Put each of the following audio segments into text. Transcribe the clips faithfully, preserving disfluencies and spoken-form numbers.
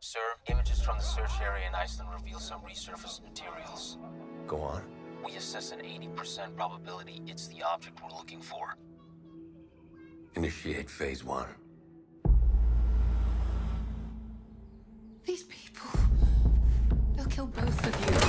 Sir, images from the search area in Iceland reveal some resurfaced materials. Go on. We assess an eighty percent probability it's the object we're looking for. Initiate phase one. These people, they'll kill both of you.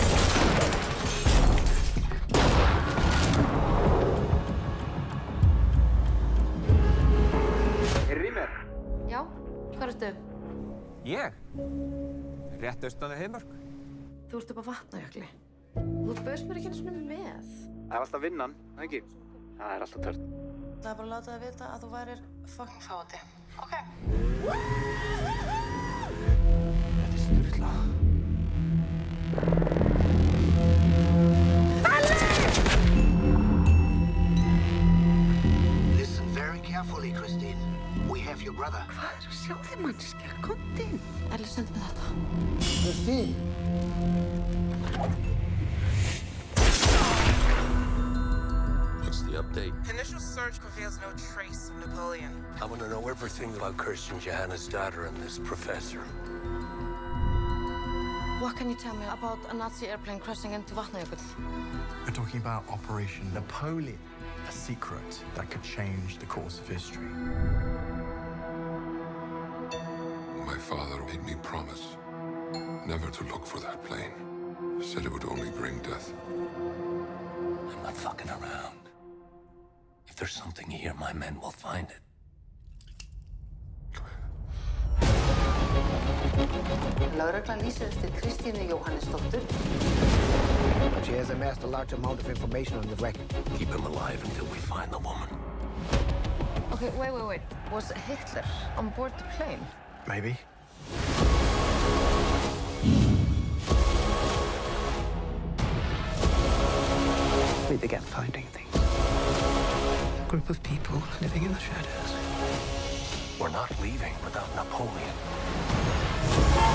Er rýmur? Já, hvað ertu? Ég? Rétt austan við Heiðmörk. Þú ert upp á Vatnajökli. Þú bauðst mér ekki einu svona með. Það er alltaf vinnan, það ekki? Það er alltaf törn. Það er bara að láta það vita að þú værir fucking fáti. Ok. Þetta er sturla. Listen very carefully, Kristin. We have your brother. Hvað er að sjá þig, mannskja? Komdu inn. Elli, sendi mig þetta. Kristin! What's the update? Initial search reveals no trace of Napoleon. I want to know everything about Kristin, Johanna's daughter, and this professor. What can you tell me about a Nazi airplane crashing into Vatnajökull? We're talking about Operation Napoleon, a secret that could change the course of history. My father made me promise never to look for that plane. Said it would only bring death. I'm not fucking around. If there's something here, my men will find it. Lögreglan lýsir eftir Kristínu Jóhannesdóttur. She has amassed a large amount of information on the wreck. Keep him alive until we find the woman. Okay, wait, wait, wait. Was Hitler on board the plane? Maybe. We began finding things. A group of people living in the shadows. We're not leaving without Napoleon.